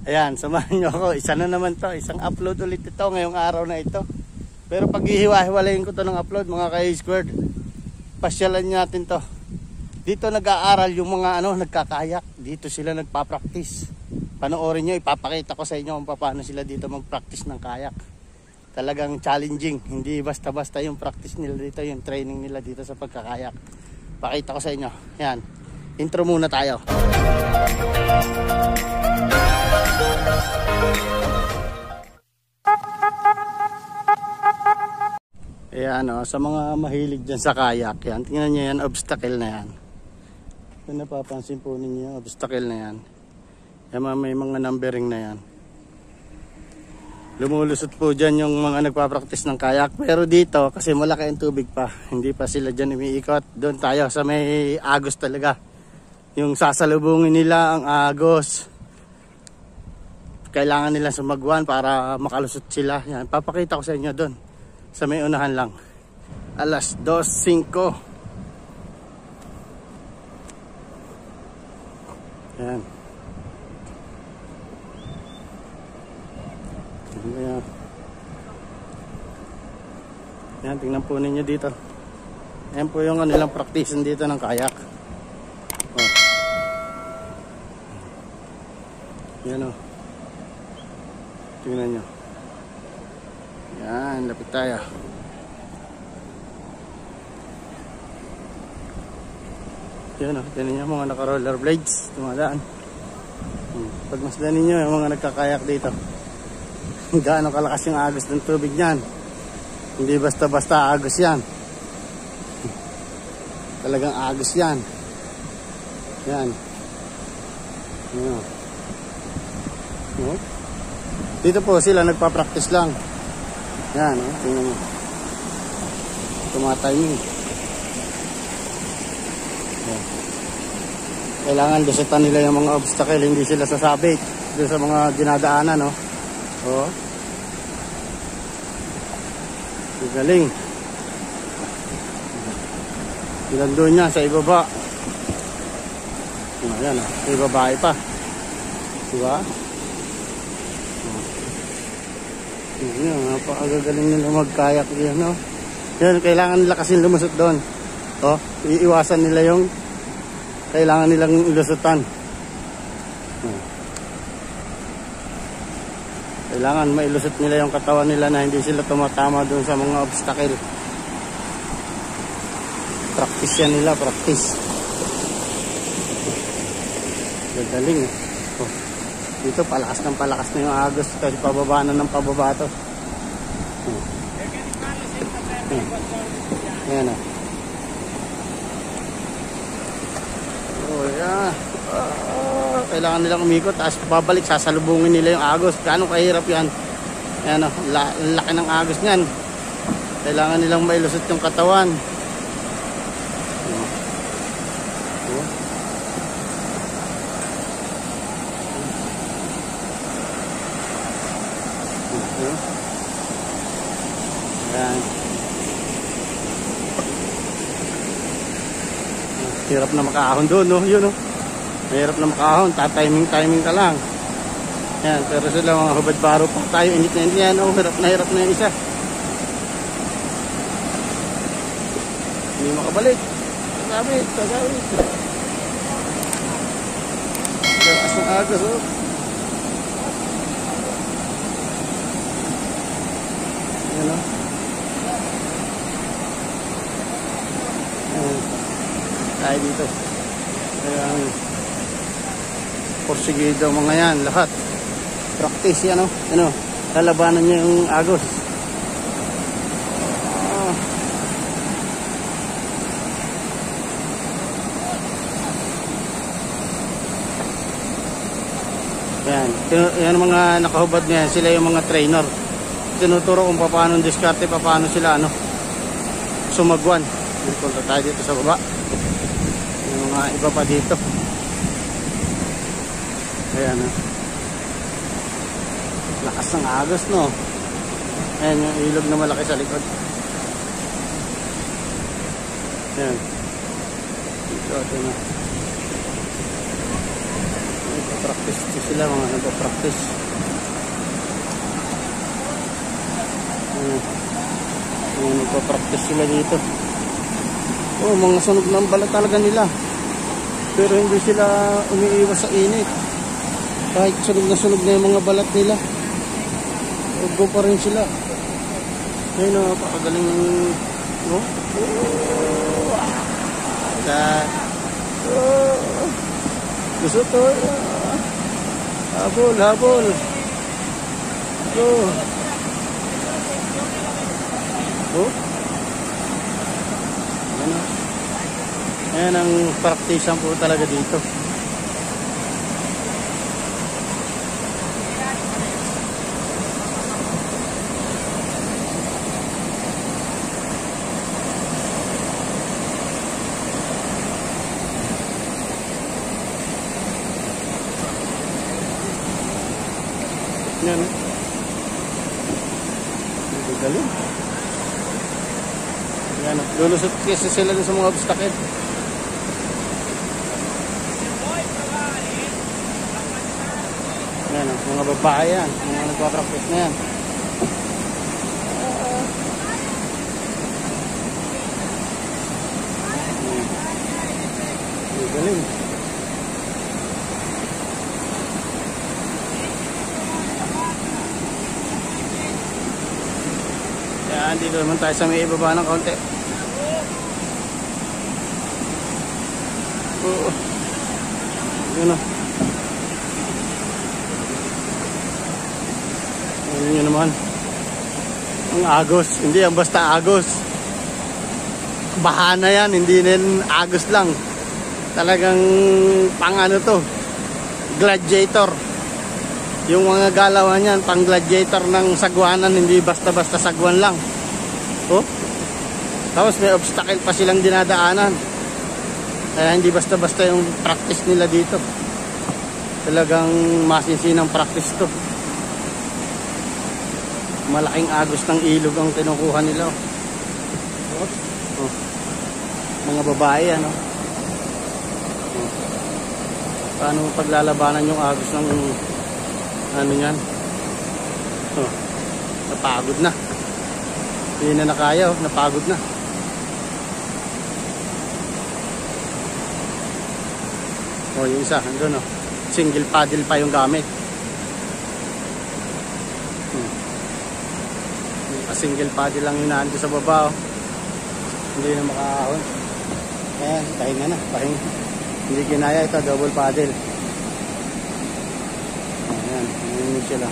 Ayan, samahan nyo ako. Isa na naman to. Isang upload ulit ito ngayong araw na ito. Pero pag hihiwa-hiwalayin ko to ng upload mga ka-squared, pasyalan natin to. Dito nag-aaral yung mga nagkakayak. Dito sila nagpa-practice. Panoorin nyo, ipapakita ko sa inyo kung paano sila dito mag-practice ng kayak. Talagang challenging. Hindi basta-basta yung practice nila dito, yung training nila dito sa pagkakayak. Pakita ko sa inyo. Yan. Intro muna tayo. Ayan sa mga mahilig dyan sa kayak, yan. Tingnan nyo yan, obstacle na yan. Kung napapansin po ninyo, obstacle na yan. Yan, may mga numbering na yan. Lumulusot po dyan yung mga nagpa-practice ng kayak. Pero dito, kasi malaki ang tubig pa, hindi pa sila dyan umiikot. Doon tayo sa may agos talaga. Yung sasalubungin nila ang agos. Kailangan nila sumagwan para makalusot sila. Yan, papakita ko sa inyo doon. Sa may unahan lang. Alas 2:05. Yan. Yan, tingnan po ninyo dito. Yan po yung kanilang practice dito ng kayak. Yan tingnan nyo. Yan, lapit tayo. Yan tingnan nyo mga naka-rollerblades. Tumadaan. Pag masdan ninyo yung mga nagkakayak dito. Gaano kalakas yung agos ng tubig niyan. Hindi basta-basta agos yan. Talagang agos yan. Yan. Dito po sila nagpa-practice lang. Yan, tingnan mo. Tumatayong. Kailangan lusutan nila yung mga obstacle, hindi sila sasabit doon sa mga dinadaanan, galing. Ilan doon niya sa ibaba. Ayan sa ibaba pa. Diba? Ayan, napakagaling nila magkayak diyan, Yan, kailangan nila kasi lumusot doon. Iiwasan nila yung kailangan nilang lusutan. Kailangan mailusot nila yung katawan nila na hindi sila tumatama doon sa mga obstacle. Practice yan nila, practice. Gagaling. Dito palakas na yung agos kasi pababa na ng pababa to. Ayan yeah. Kailangan nilang umikot, tapos babalik, sasalubungin nila yung agos. Gaano kahirap yan. Ayan laki ng agos niyan. Kailangan nilang mailusot yung katawan. Ayan. Hirap na makaahon doon, yun mahirap na makahon, timing ka lang. Yan, pero sila mga hubad baro pa tayo, init na yan, hirap na yung isa. Hindi makabalik. Kagawit. Lakas ng agos, Yan, tayo dito. Ayan. Porsigido mga yan, lahat. Practice yan, lalabanan niya yung agos. Yan mga nakahubad niya, sila yung mga trainer. Tinuturo kung paano diskarte, paano sila sumagwan. Punta tayo dito sa baba. Yung mga iba pa dito. Ayan lakas ng agos, Ayan yung ilog na malaki sa likod. Ayan. Ito na. Practice sila, mga nagpa-practice. Nagpa-practice sila dito. Oh, mga sunog ng balat talaga nila. Pero hindi sila umiiwas sa init. Kahit sunog na yung mga balat nila. Go pa rin sila. Ayun o, pakagaling ng... Oh. Gusto to. Habol, habol. Oh. Oh. Ano? Ayan ang praktisan po talaga dito. Yan. Galing. Yan. Lulusot kasi sila sa mga obstacle. Yan. Mga babae yan. Mga nagpa-practice na yan. Galing. Yan, dito naman tayo sa may ibaba ng kaunti. Oo. Yun o. Yun yun naman. Ang agos. Hindi yan basta agos. Bahana yan. Hindi yan agos lang. Talagang pang ano to. Gladiator. Yung mga galawan yan, pang gladiator ng sagwanan, hindi basta-basta sagwan lang. Oh? Tapos may obstacle pa silang dinadaanan. Kaya hindi basta-basta yung practice nila dito. Talagang masinsinang practice to. Malaking agos ng ilog ang kinukuha nila. Oh? Oh. Mga babae, ano? Oh. Paano paglalabanan yung agos ng ano yan? Oh, napagod na. Hindi na nakaya, oh, napagod na. Oh, yung isa, andun oh. Single paddle pa yung gamit. Single paddle lang yung nandun sa baba, oh. Hindi na makahon. Ayan, pahinga na, pahinga. Hindi kinaya ito, double paddle. Ayan sila.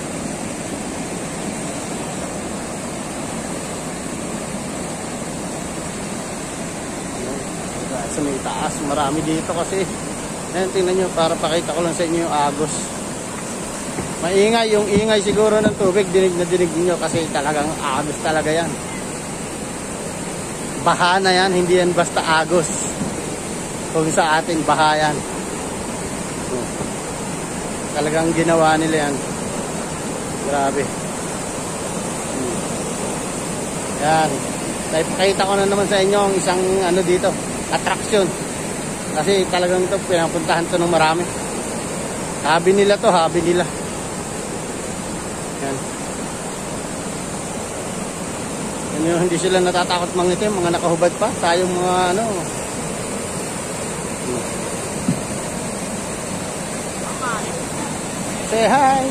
Sa may taas, marami dito kasi. Ayan, tingnan nyo, para pakita ko lang sa inyo yung agos. Maingay, yung ingay siguro ng tubig, dinig na dinig nyo kasi talagang agos talaga yan. Baha na yan, hindi yan basta agos. Kung sa atin, baha yan. Talagang ginawa nila yan. Grabe. Yan. Pakita ko na naman sa inyo ang isang ano dito, attraction. Kasi talagang ito, pinapuntahan to ng marami. Habi nila to, habi nila. Yan. Yan yung hindi sila natatakot mangitim, mga nakahubad pa. Tayong mga ano. Say hi!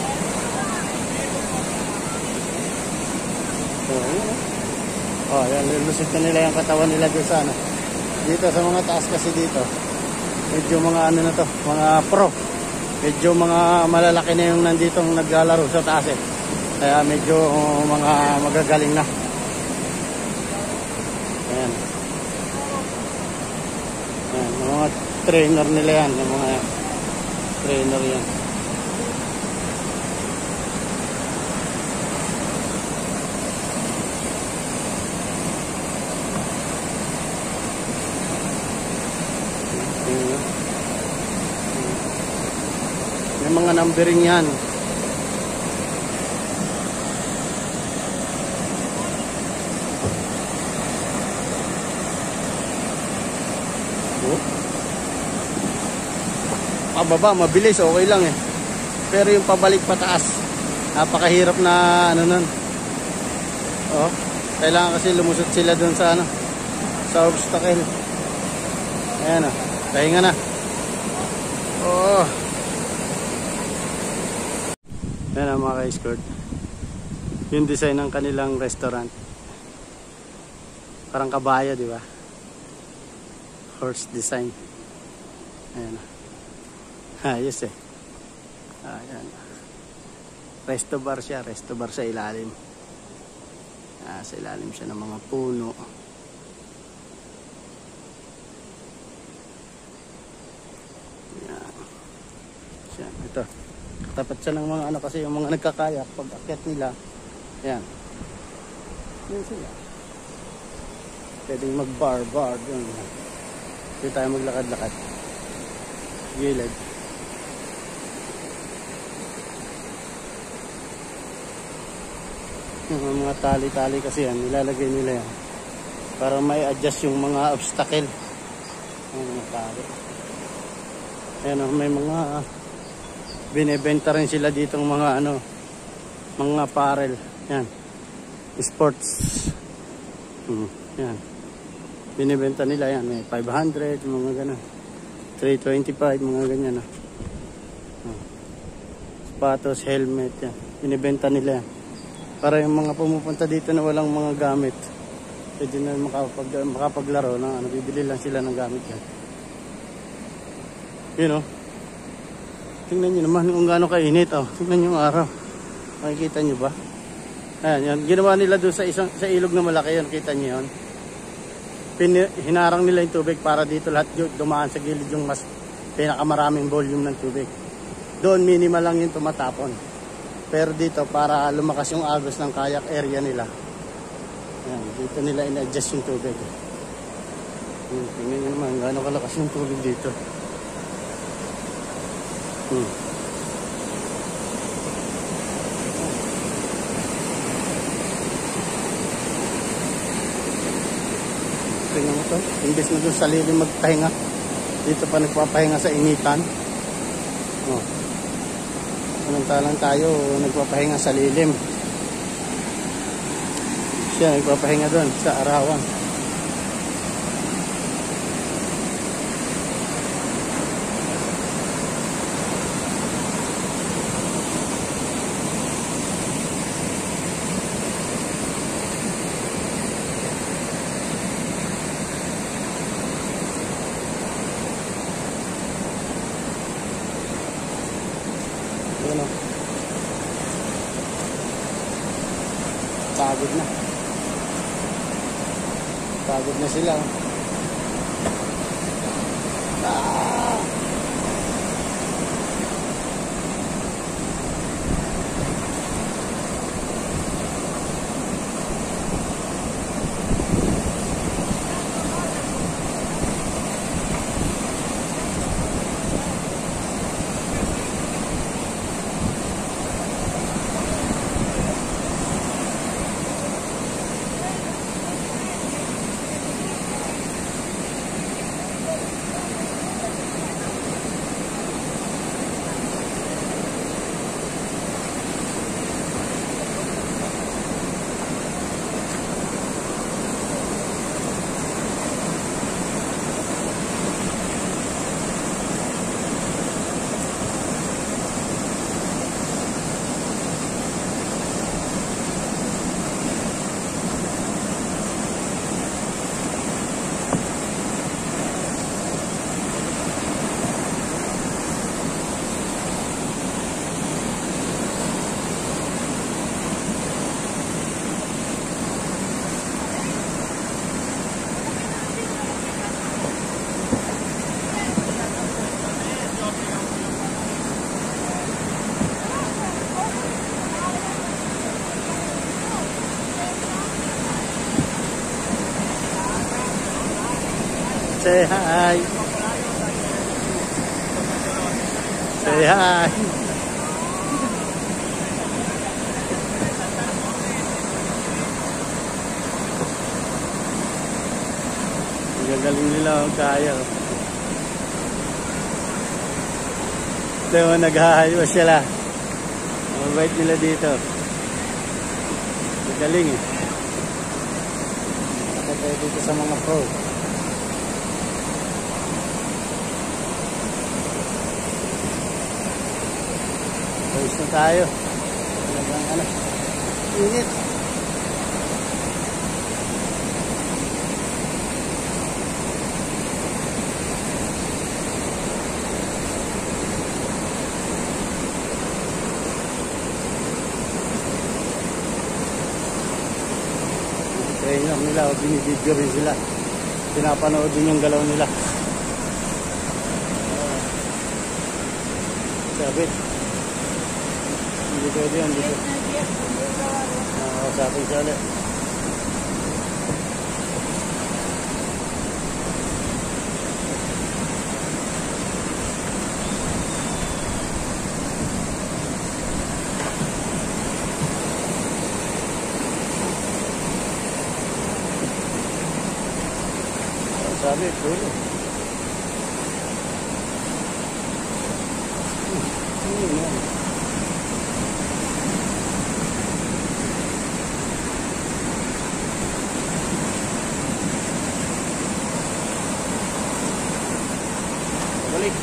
Oh, yan, lulusot na nila yung katawan nila doon sa ano. Dito sa mga taas kasi dito. Medyo mga ano na to, mga pro. Medyo mga malalaki na yung nandito naglalaro sa taas eh. Kaya medyo mga magagaling na. Ayan. Ayan, mga trainer nila yan. Yung mga trainer yan. May mga numbering yan. Oh. pababa, mabilis, okay lang eh. Pero yung pabalik pataas, napakahirap na ano nun. Oh, kailangan kasi lumusot sila dun sa ano, sa obstacle. Ayan o, pahinga na. Oh. Ayan ang mga ka-escort. Yung design ng kanilang restaurant. Parang kabayo, di ba? Horse design. Ayan o. Ayos eh. Ayan. Resto bar siya. Resto bar sa ilalim. Sa ilalim siya ng mga puno. Ayan. Siya. Ito. Katapat siya ng mga ano kasi yung mga nagkakayak. Pag akyat nila. Ayan. Yan sila. Pwedeng mag-bar. Hindi tayo maglakad-lakad. Gilid. Yung mga tali-tali kasi yan, nilalagay nila yan para may adjust yung mga obstacle. Yung mga tali. Ayan o, may mga binibenta rin sila dito ng mga ano, mga apparel. Yan. Sports. Yan. Binibenta nila yan. May 500, mga gano'n. 325, mga ganyan. Sapatos, helmet. Yan. Binibenta nila yan. Para yung mga pumupunta dito na walang mga gamit, pwede na makapaglaro na ano, bibili lang sila ng gamit yan. Yun o. Tingnan nyo naman kung gaano kainit. Oh. Tingnan nyo yung araw. Makikita nyo ba? Ayan, yan. Ginawa nila doon sa ilog na malaki yun. Kita nyo yun. Hinarang nila yung tubig para dito lahat dumaan sa gilid yung mas pinakamaraming volume ng tubig. Doon minimal lang yung tumatapon. Pero dito para lumakas yung agos ng kayak area nila. Ayan, dito nila in-adjust yung tubig. Tingnan nyo naman gaano kalakas yung tubig dito. Tingnan mo to. Imbes na doon sa lilim magpahinga, dito pa nagpapahinga sa initan. Samantalang tayo nagpapahinga sa lilim. Siya nagpapahinga doon sa arawan. Pagod na. Pagod na sila. Say hi. Say hi. Ang gagaling nila ang kaya. Ito mo, naghahayos sila. Mabait nila dito. Magaling eh. Nakatay dito sa mga pro. Ayos na tayo. Talagang ano. Init. Trainer nila o binibidyo rin sila. Pinapanood din yung galaw nila. Sabit. Hindi pwede yan dito. Sabit siya ulit. Sabi, tulo. Balik.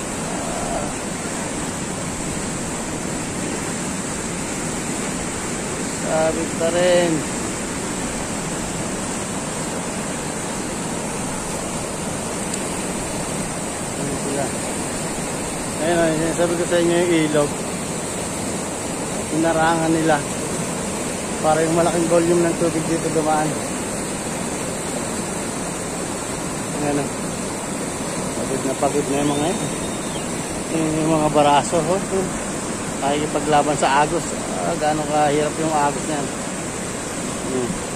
Sabit pa rin. Ayun, sabi ko sa inyo yung ilog. Inarangan nila para yung malaking volume ng tubig dito dumaan. Ano? Pagod na yung mga yun. Yung mga baraso. Kaya paglaban sa agos. Gaano kahirap yung agos niyan.